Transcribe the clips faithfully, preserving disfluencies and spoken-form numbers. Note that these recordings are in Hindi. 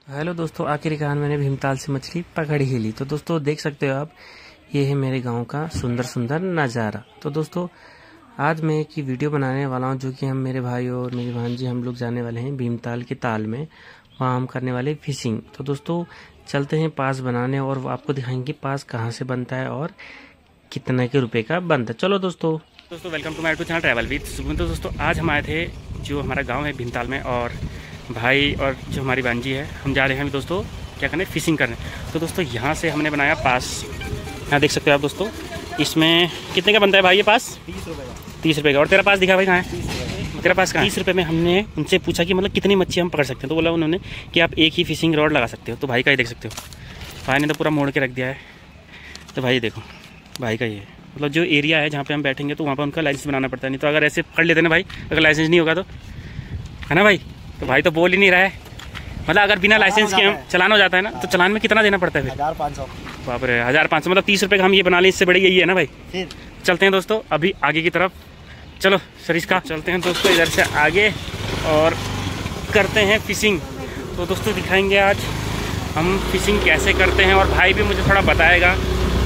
हेलो दोस्तों, आखिरकार मैंने भीमताल से मछली पकड़ ही ली। तो दोस्तों देख सकते हो आप, ये है मेरे गांव का सुंदर सुंदर नज़ारा। तो दोस्तों आज मैं एक वीडियो बनाने वाला हूं, जो कि हम मेरे भाई और मेरी भांजी हम लोग जाने वाले हैं भीमताल के ताल में। वहां हम करने वाले फिशिंग। तो दोस्तों चलते हैं पास बनाने और आपको दिखाएंगे पास कहाँ से बनता है और कितने के रुपए का बनता है। चलो दोस्तों दोस्तों welcome to my YouTube channel travel with Sugun. तो दोस्तों आज हम आए थे, जो हमारा गांव है भीमताल में, और भाई और जो हमारी भांजी है, हम जा रहे हैं दोस्तों क्या करने, फिशिंग करने। तो दोस्तों यहाँ से हमने बनाया पास। यहाँ देख सकते हो आप दोस्तों, इसमें कितने का बनता है भाई ये पास? तीस रुपये का। तीस रुपये का। और तेरा पास दिखा भाई कहाँ है? तेरा पास कहाँ? तीस रुपये में हमने उनसे पूछा कि मतलब कितनी मच्छी हम पकड़ सकते हैं। तो बोला उन्होंने कि आप एक ही फिशिंग रॉड लगा सकते हो। तो भाई का ही देख सकते हो, भाई ने तो पूरा मोड़ के रख दिया है। तो भाई देखो, भाई का ये मतलब जो एरिया है जहाँ पे हम बैठेंगे, तो वहाँ पर उनका लाइसेंस बनाना पड़ता है। नहीं तो अगर ऐसे पकड़ लेते ना भाई, अगर लाइसेंस नहीं होगा तो, है ना भाई? तो भाई तो बोल ही नहीं रहा है। मतलब अगर बिना लाइसेंस के हम चलान हो जाता है ना, तो चलान में कितना देना पड़ता है? हजार पाँच सौ। बाप रे, हजार पाँच सौ मतलब तीस रुपये का हम ये बना लें, इससे बड़ी यही है ना भाई। फिर चलते हैं दोस्तों अभी आगे की तरफ। चलो सरिस्का चलते हैं दोस्तों इधर से आगे और करते हैं फिशिंग। तो दोस्तों दिखाएंगे आज हम फिशिंग कैसे करते हैं, और भाई भी मुझे थोड़ा बताएगा।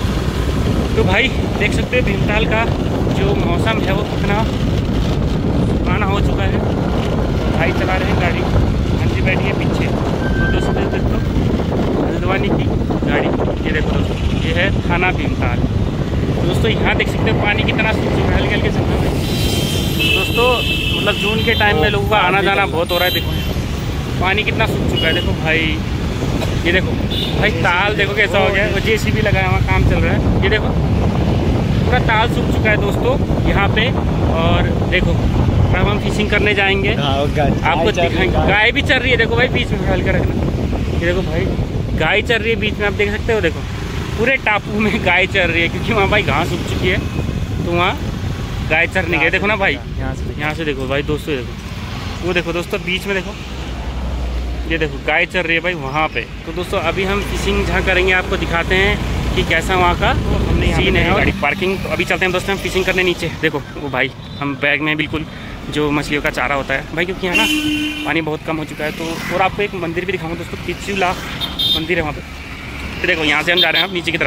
तो भाई देख सकते हो भीमताल का जो मौसम है वो कितना सुहाना हो चुका है। भाई चला रहे हैं गाड़ी, भांजी बैठी है पीछे। तो दोस्तों दोस्तों हल्द्वानी की गाड़ी, ये देखो दोस्तों, ये है थाना भीमताल। तो दोस्तों यहाँ देख सकते हो पानी कितना सूख चुका है, हल्के हल्के चल रहा है दोस्तों। मतलब जून के टाइम में लोगों का आना जाना बहुत हो रहा है। देखो पानी कितना सूख चुका है। देखो भाई, ये देखो भाई ताल देखो कैसा हो गया है। वो जेसीबी लगा है, वहाँ काम चल रहा है। ये देखो पूरा ताल सूख चुका है दोस्तों यहाँ पे। और देखो अब हम फिशिंग करने जाएंगे, आपको दिखाएंगे। गाय भी चल रही है, देखो भाई बीच में डाल कर रखना। ये देखो भाई गाय चल रही है बीच में, आप देख सकते हो। देखो पूरे टापू में गाय चल रही है, क्योंकि वहाँ भाई घास उग चुकी है, तो वहाँ गाय चरने गए। देखो ना भाई, यहाँ से यहाँ से देखो भाई दोस्तों, देखो वो देखो दोस्तों बीच में देखो, ये देखो गाय चल रही है भाई वहाँ पे। तो दोस्तों अभी हम फिशिंग जहाँ करेंगे आपको दिखाते हैं कि कैसा वहाँ का हमने सीन है, गाड़ी पार्किंग। तो अभी चलते हैं दोस्तों हम फिशिंग करने नीचे। देखो वो भाई हम बैग में बिल्कुल जो मछलियों का चारा होता है भाई, क्योंकि यहाँ ना पानी बहुत कम हो चुका है। तो और आपको एक मंदिर भी दिखाऊंगा दोस्तों, पिछुला मंदिर है वहाँ पे। तो देखो यहाँ से हम जा रहे हैं अब नीचे की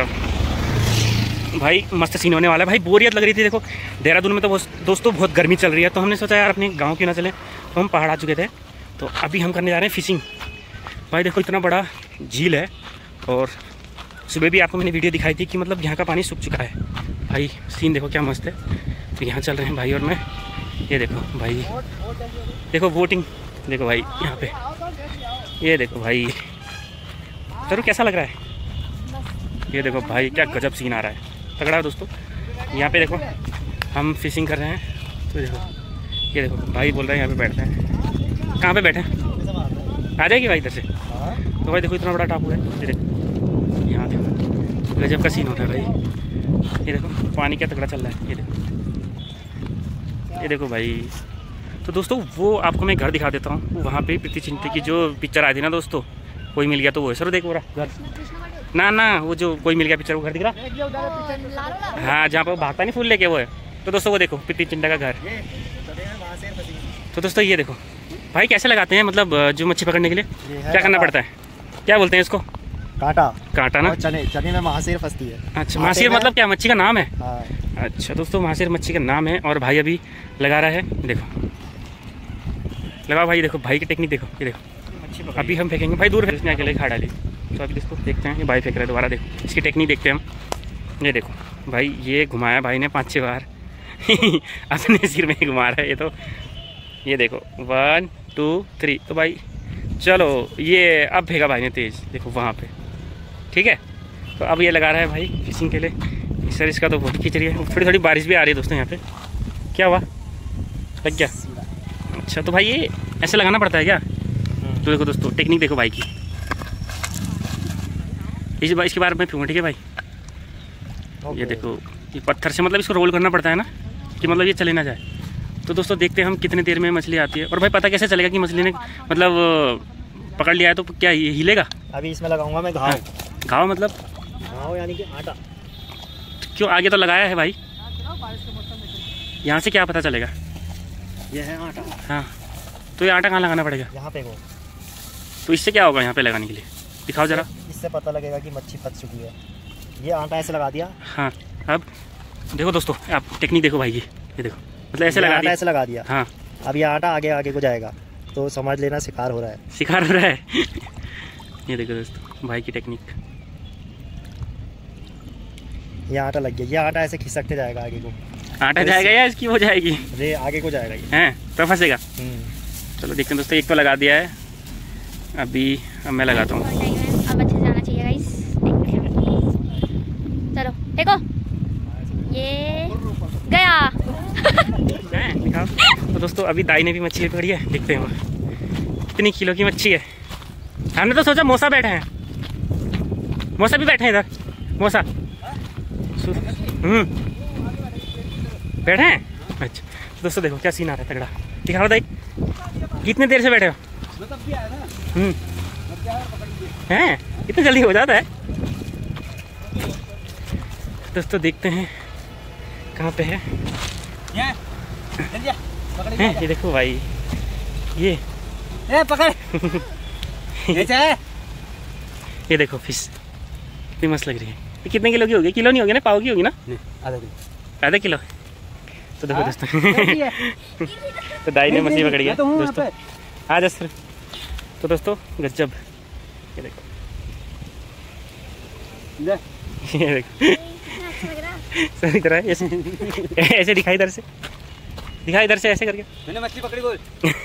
तरफ। भाई मस्त सीन होने वाला है भाई। बोरियत लग रही थी, देखो देहरादून में तो दोस्तों बहुत गर्मी चल रही है। तो हमने सोचा यार अपने गाँव क्यों ना चले, तो हम पहाड़ आ चुके थे। तो अभी हम करने जा रहे हैं फिशिंग। भाई देखो इतना बड़ा झील है, और सुबह भी आपको मैंने वीडियो दिखाई थी कि मतलब यहाँ का पानी सूख चुका है। भाई सीन देखो क्या मस्त है। तो यहाँ चल रहे हैं भाई और मैं। ये देखो भाई, देखो बोटिंग देखो भाई यहाँ पे। ये देखो भाई जरूर कैसा लग रहा है। ये देखो भाई क्या गजब सीन आ रहा है, तगड़ा है दोस्तों। यहाँ पे देखो हम फिशिंग कर रहे हैं। तो देखो ये देखो भाई बोल रहे हैं यहाँ पे बैठते हैं। कहाँ पे बैठे हैं? आ जाएगी भाई इधर से। तो भाई देखो इतना बड़ा टापू है। ये देखो यहाँ देखो गजब का सीन होता है भाई। ये देखो पानी क्या तगड़ा चल रहा है। ये देखो, ये देखो भाई। तो दोस्तों वो आपको मैं घर दिखा देता हूँ। वहाँ पे प्रीति चिंटे की जो पिक्चर आई थी ना दोस्तों, कोई मिल गया, तो वो है सर देखो रहा घर। ना ना वो जो कोई मिल गया पिक्चर, वो घर दिख रहा। हाँ जहाँ पर वो भागता नहीं फूल लेके, वो है। तो दोस्तों वो देखो प्रीति चिंटा का घर। तो दोस्तों ये देखो भाई कैसे लगाते हैं, मतलब जो मच्छी पकड़ने के लिए क्या करना पड़ता है, क्या बोलते हैं इसको? कांटा। कांटा ना, चने चने में महासेर फंसती है। अच्छा महासेर मतलब क्या, मच्छी का नाम है? हाँ। अच्छा दोस्तों महासेर मच्छी का नाम है। और भाई अभी लगा रहा है, देखो लगाओ भाई। देखो भाई की टेक्निक देखो, ये देखो अभी हम फेंकेंगे भाई दूर, इसने अकेले खा डाली। तो अभी इसको देखते हैं, ये भाई फेंक रहा है दोबारा। देखो इसकी टेक्निक देखते हैं हम। ये देखो भाई ये घुमाया भाई ने पाँच छः बार अपने सिर में ही घुमा रहा है ये। तो ये देखो वन टू थ्री। तो भाई चलो ये अब फेंका भाई ने तेज, देखो वहाँ पे, ठीक है। तो अब ये लगा रहा है भाई फिशिंग के लिए। सर इसका तो बहुत खींच रही है, थोड़ी थोड़ी बारिश भी आ रही है दोस्तों यहाँ पे। क्या हुआ, लग गया? अच्छा तो भाई ये ऐसे लगाना पड़ता है क्या? तो देखो दोस्तों टेक्निक देखो भाई की। इस इसके बारे में फेंकूँ, ठीक है भाई। ये देखो ये पत्थर से मतलब इसको रोल करना पड़ता है ना, कि मतलब ये चले ना जाए। तो दोस्तों देखते हैं हम कितने देर में मछली आती है। और भाई पता कैसे चलेगा कि मछली ने मतलब पकड़ लिया है? तो क्या ये हिलेगा? अभी इसमें लगाऊंगा मैं घाव। घाव मतलब? घाव यानी कि आटा। क्यों आगे तो लगाया है भाई, यहाँ से क्या पता चलेगा? ये है आटा। हाँ तो ये आटा कहाँ लगाना पड़ेगा? यहाँ पे वो तो इससे क्या होगा यहाँ पे लगाने के लिए, दिखाओ जरा। इससे पता लगेगा कि मच्छी फंस चुकी है। ये आटा ऐसे लगा दिया। हाँ, अब देखो दोस्तों, आप टेक्निक देखो भाई की, ये देखो, मतलब ऐसे लगा दिया, ऐसे लगा दिया। हाँ, अब ये आटा आगे आगे को जाएगा, तो समझ लेना शिकार हो रहा है। शिकार हो रहा है। ये देखो दोस्तों भाई की टेक्निक। ये आटा लग गया, ये आटा ऐसे खिसकते जाएगा आगे को। आटा जाएगा या इसकी हो जाएगी? ये आगे को जाएगा ये। हैं तो फंसेगा। चलो देखते हैं दोस्तों, एक तो लगा दिया है, अभी अब मैं लगाता हूँ। अब अच्छे से जाना चाहिए गाइस। चलो देखो, ये गया। दिखाओ। तो दोस्तों अभी दाई ने भी मछली पकड़ी है, देखते हैं कितनी किलो की मच्छी है। हमने तो सोचा मौसा बैठे हैं, मौसा भी बैठे हैं इधर, मौसा हम्म बैठे हैं। अच्छा दोस्तों देखो क्या सीन आ रहा है तगड़ा, दिखाओ दाई, कितने देर से बैठे हो? हम्म हैं, इतना जल्दी हो जाता है? दोस्तों देखते हैं कहाँ पे है। हैं, ये देखो भाई, ये ए पकड़। ये देखो फिश कितनी मस्त लग रही है। ये कितने किलो की होगी? किलो नहीं होगी ना, पाव की होगी ना? आधा किलो। आधा किलो। तो देखो दोस्तों, तो दाई ने मछली पकड़ी है दोस्तों, आ जा सर। तो दोस्तों गजब, ये देखो, ये देखो सर इधर है, ऐसे ऐसे दिखाई, इधर से दिखाई, इधर से ऐसे करके मैंने मछली पकड़ी बोल।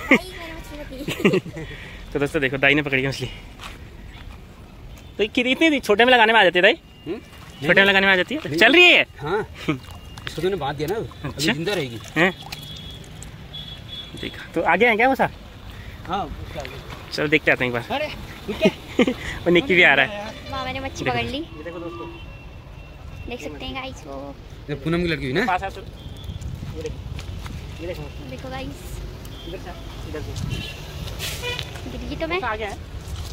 तो दोस्तों देखो दाई ने पकड़ी है मछली। तो ये इतनी छोटे में लगाने में आ जाती है दाई, छोटे में लगाने में आ जाती है, चल रही है। हाँ इसको तूने बांध दिया ना, अच्छा जिंदा रहेगी। हैं देखा, तो आगे हैं क्या वो सा? हाँ चलो देखते आते हैं एक बार। और निक्की भी आ रहा है। मामा ने मच्छी पकड़ ली, ये देखो दोस्तों, देख सकते हैं गाइस। वो पूनम की लड़की हुई ना। पास आ, ये देखो, ये देखो, देखो गाइस, इधर से, इधर से गिर गई तो मैं। आ गया है।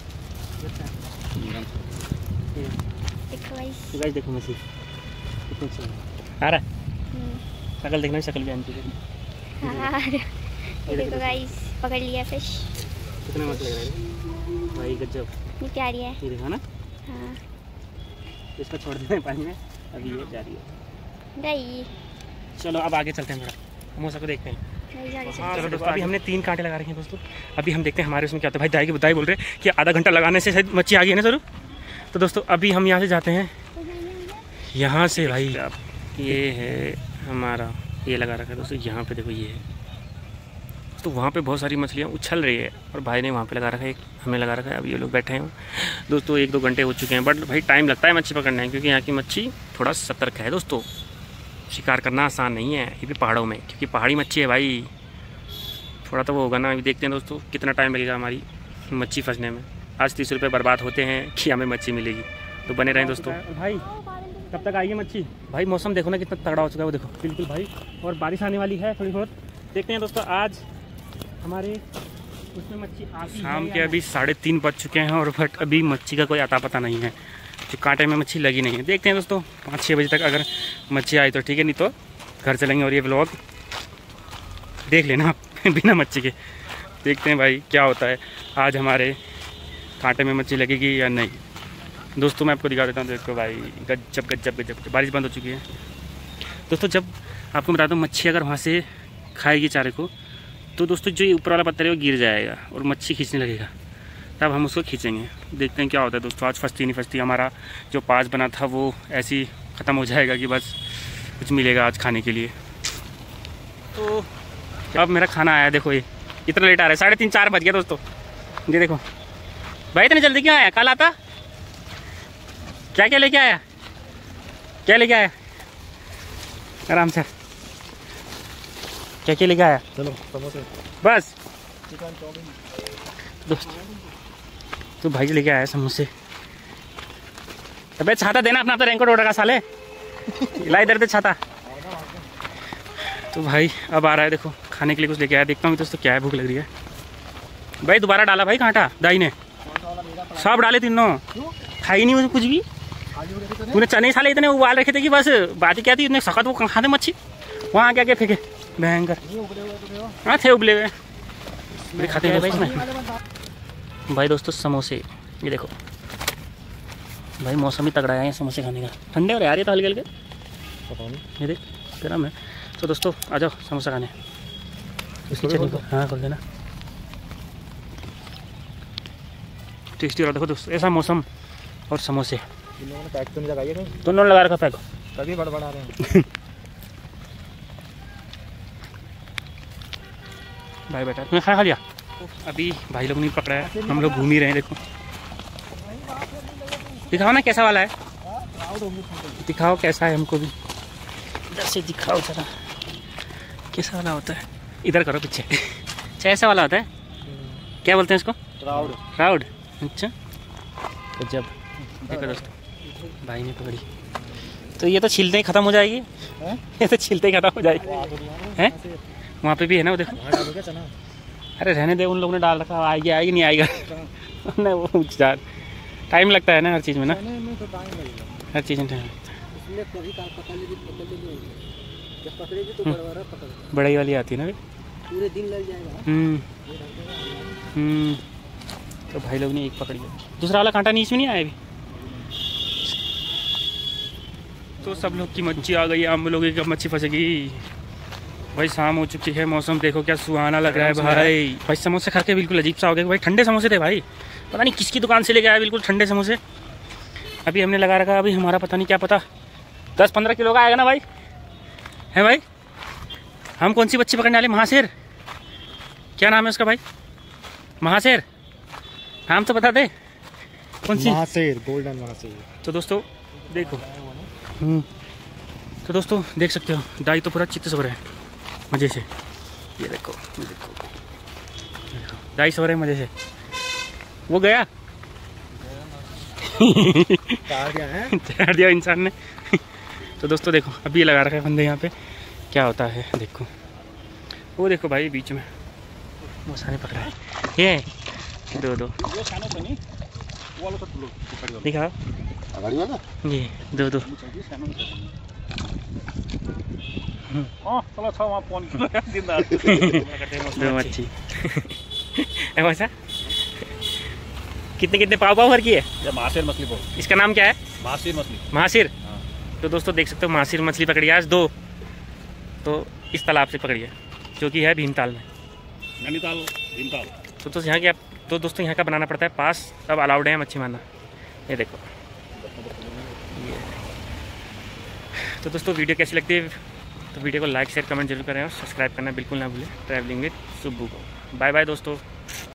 देखो गाइस, तो गाइस देखो मछली कितनी अच्छी है। आ रहा है, शक्ल देखना, शक्ल भी आनी चाहिए। हाँ ये देखो गाइस, पकड़ लिया फिश। कितना मस्त लग रहा है भाई, गजब, ये प्यारी है। ये देखो ना, हाँ इसको छोड़ देते हैं पानी में, अभी ये जा रही है। गई। चलो अब आगे चलते हैं, थोड़ा मौसा को देखते हैं। हाँ, चलो दोस्तों, अभी हमने तीन कांटे लगा रखे हैं दोस्तों, अभी हम देखते हैं हमारे उसमें क्या होता है। भाई दाई की बताई बोल रहे हैं कि आधा घंटा लगाने से शायद मच्छी आ गई है ना सर। तो दोस्तों अभी हम यहाँ से जाते हैं, यहाँ से भाई आप, ये है हमारा, ये लगा रखा है दोस्तों, यहाँ पे देखो ये है। तो वहाँ पे बहुत सारी मछलियाँ उछल रही है, और भाई ने वहाँ पे लगा रखा है, एक हमें लगा रखा है। अब ये लोग बैठे हैं दोस्तों, एक दो घंटे हो चुके हैं, बट भाई टाइम लगता है मच्छी पकड़ने में, क्योंकि यहाँ की मच्छी थोड़ा सतर्क है दोस्तों, शिकार करना आसान नहीं है, ये भी पहाड़ों में, क्योंकि पहाड़ी मच्छी है भाई, थोड़ा तो वो होगा ना। अभी देखते हैं दोस्तों कितना टाइम लगेगा हमारी मच्छी फंसने में। आज तीस रुपये बर्बाद होते हैं कि हमें मच्छी मिलेगी, तो बने रहें दोस्तों। भाई कब तक आएगी मच्छी? भाई मौसम देखो ना कितना तगड़ा हो चुका है, वो देखो बिल्कुल भाई, और बारिश आने वाली है थोड़ी बहुत। देखते हैं दोस्तों आज हमारे उसमें मच्छी आती है। शाम के अभी साढ़े तीन बज चुके हैं, और बट अभी मच्छी का कोई अता पता नहीं है, जो कांटे में मच्छी लगी नहीं है। देखते हैं दोस्तों पाँच छः बजे तक अगर मच्छी आई तो ठीक है, नहीं तो घर चलेंगे। और ये व्लॉग देख लेना आप बिना मच्छी के। देखते हैं भाई क्या होता है आज, हमारे कांटे में मच्छी लगेगी या नहीं। दोस्तों मैं आपको दिखा देता हूँ, देखो भाई गजब गजब गजब, बारिश बंद हो चुकी है दोस्तों। जब आपको बताता हूँ मच्छी अगर वहाँ से खाएगी चारे को, तो दोस्तों जो ये ऊपर वाला पत्थर है वो गिर जाएगा और मच्छी खींचने लगेगा, तब हम उसको खींचेंगे। देखते हैं क्या होता है दोस्तों। आज फंसती नहीं फंसती, हमारा जो पास बना था वो ऐसे ही ख़त्म हो जाएगा कि बस कुछ मिलेगा आज खाने के लिए। तो अब मेरा खाना आया, देखो ये इतना लेट आ रहा है, साढ़े तीन चार बज गया दोस्तों। ये देखो भाई इतनी जल्दी क्यों आया? कल आता क्या क्या लेके आया? क्या लेके आया? आराम से क्या क्या लेके आया? चलो समोसे बस चिकन चाउमीन दोस्त। तो भाई लेके आया समोसे। अबे छाता देना अपना, तो रेनकोट ओढ़ का साले, ला इधर दे छाता। तो भाई अब आ रहा है, देखो खाने के लिए कुछ लेके आया। देखता हूँ दोस्तों क्या है, भूख लग रही है। भाई दोबारा डाला भाई कांटा दाई ने, सब डाले तीनों, खाई नहीं कुछ भी। तूने चने साले इतने उबाल रखे थे कि बस बात ही क्या थी, इतने सख्त वो खाते मच्छी, वहाँ आके आके फेंके भयंकर। हाँ थे उबले हुए, खाते हैं भाई इसमें। भाई दोस्तों समोसे, ये देखो भाई मौसम ही तगड़ा है समोसे खाने का। ठंडे हो रहे यार ये तो हल्के हल्के, पता नहीं ये देख गर्म है। तो दोस्तों आ जाओ समोसा खाने। इसकी चटनी को हाँ खोल देना, टेस्टी हो रहा। देखो दोस्तों ऐसा मौसम और समोसे इन्होंने पैक तो नहीं लगाइए कहीं, दोनों लगा रखा पैक, तभी बड़बड़ा रहे हैं। भाई बेटा तुमने खा खा लिया? अभी भाई लोग नहीं पकड़ा है, हम लोग घूम ही रहे हैं। देखो दिखाओ ना कैसा वाला है, दिखाओ कैसा है, हमको भी इधर से दिखाओ जरा कैसा वाला होता है। इधर करो पीछे। अच्छा ऐसा वाला होता है, क्या बोलते हैं इसको? राउड। राउड, अच्छा तो जब देखो दोस्तों भाई ने पकड़ी तो ये तो छिलते ही ख़त्म हो जाएगी, ये तो छिलते ही ख़त्म हो जाएगी हैं। वहाँ पे भी है ना वो देखो। अरे रहने दे, उन लोगों ने डाल रखा, आएगी आएगी नहीं आएगा ना, वो टाइम लगता है ना हर चीज़ में ना, हर चीज़ में टाइम लगता है। बड़ी वाली आती है ना, पूरे दिन लग जाएगा। हम्म हम्म तो भाई लोग ने एक पकड़ी है, दूसरा वाला कांटा नीचे में नहीं आया अभी। तो सब लोग की मच्छी आ गई, हम लोगों की मच्छी फंसेगी। भाई शाम हो चुकी है, मौसम देखो क्या सुहाना लग रहा है भाई। भाई समोसे खा के बिल्कुल अजीब सा हो गया भाई, ठंडे समोसे थे भाई, पता नहीं किसकी दुकान से लेके आया बिल्कुल ठंडे समोसे। अभी हमने लगा रखा, अभी हमारा पता नहीं क्या पता दस पंद्रह किलो का आएगा ना भाई, है भाई। हम कौन सी मच्छी पकड़ने वाले? महाशेर, क्या नाम है उसका भाई? महाशेर, नाम तो बता दे कौन सी? महाशेर, गोल्डन महाशेर। तो दोस्तों देखो, हम्म तो दोस्तों देख सकते हो डाई तो पूरा चित्त सो रहा है मज़े से, ये देखो ये देखो डाई सो रहे हैं मज़े से। वो गया चार दिया है, चार दिया इंसान ने। तो दोस्तों देखो अभी ये लगा रखा है बंदे यहाँ पे, क्या होता है देखो। वो देखो भाई बीच में वो सारे पकड़ा है, ये दो दो दिखा, ये दो दो दो मच्छी ऐसा कितने कितने पाव पाव भर की है? महाशेर मछली पाव। इसका नाम क्या है? महाशेर मछली। महाशेर। तो दोस्तों देख सकते हो महाशेर मछली पकड़ी आज दो, तो इस तालाब से पकड़ी है जो कि है भीमताल में, नैनीताल भीमताल। तो दोस्तों यहाँ के तो दोस्तों यहाँ का बनाना पड़ता है पास, तब अलाउड है मच्छी मारना। ये देखो ये। तो दोस्तों वीडियो कैसी लगती है तो वीडियो को लाइक शेयर कमेंट जरूर करें और सब्सक्राइब करना बिल्कुल ना भूलें। ट्रैवलिंग विद सुब्बू को बाय बाय दोस्तों।